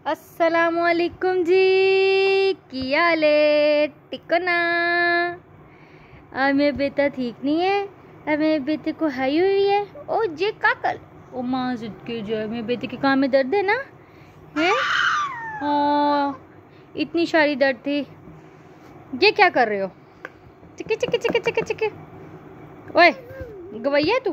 अस्सलामुअलैकुम जी, क्या हाल है? टिकना मेरा बेटा ठीक नहीं है। मेरे बेटे को हाई हुई है। ओ जे काकल ओ माँ के जो है, मेरे बेटे के कान में दर्द है ना, है? इतनी सारी दर्द थी। ये क्या कर रहे हो? चिके चिके चिके चिके चिके। ओए गवैया तू,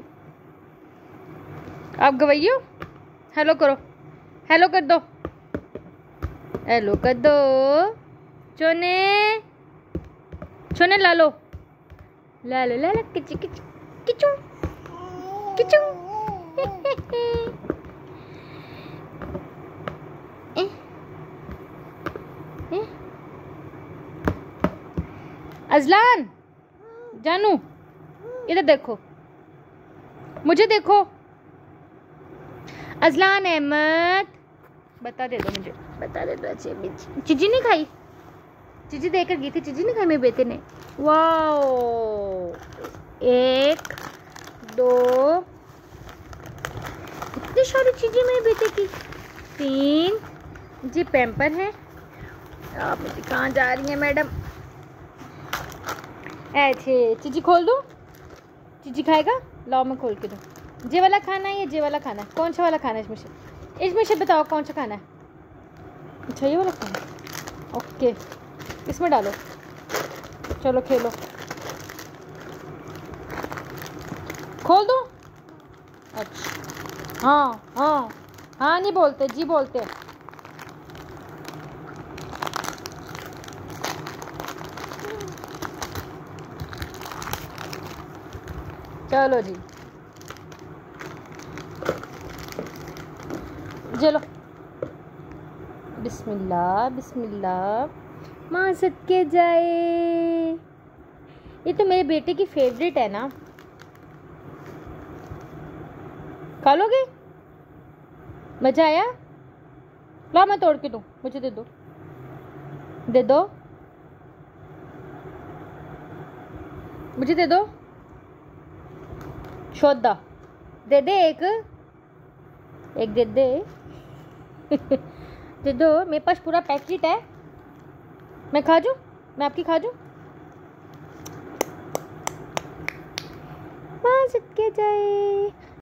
आप गवैये हो? हेलो करो, हेलो कर दो, हेलो कर दो। चोने चोने ला लो, ला लो ला लो, किचू किचू किचू किचू। अजलान जानू, इधर देखो, मुझे देखो। अजलान अहमद, बता दे दो मुझे, बता दे दो। अच्छी चीजी नहीं खाई? चीजी देकर गई थी, चीजी नहीं खाई मेरे बेटे ने। वाओ, 1 2, इतनी सारी चीजें मेरे बेटे की। 3 जी पैम्पर है। आप मुझे कहाँ जा रही हैं मैडम? ऐसे चीजी खोल दूँ? चीजी खाएगा? लाओ मैं खोल के दूँ। जे वाला खाना है या जे वाला खाना है? कौन सा वाला खाना है इसमें से बताओ कौन सा खाना है? अच्छा ये वाला खाना है, ओके इसमें डालो। चलो खेलो, खोल दो। अच्छा हाँ हाँ हाँ, नहीं बोलते जी, बोलते। चलो जी, चलो बिस्मिल्लाह बिस्मिल्लाह। माँ सदके जाए। ये तो मेरे बेटे की फेवरेट है ना। खा लोगे? मजा आया? ला मैं तोड़ के दूँ, मुझे दे दो, दे दो, मुझे दे दो। शोधा दे दे, एक दे दे। दे दो, मेरे पास पूरा पैकेट है। मैं खा जाऊँ? मैं आपकी खा जाऊँ? माँ सदके जाए।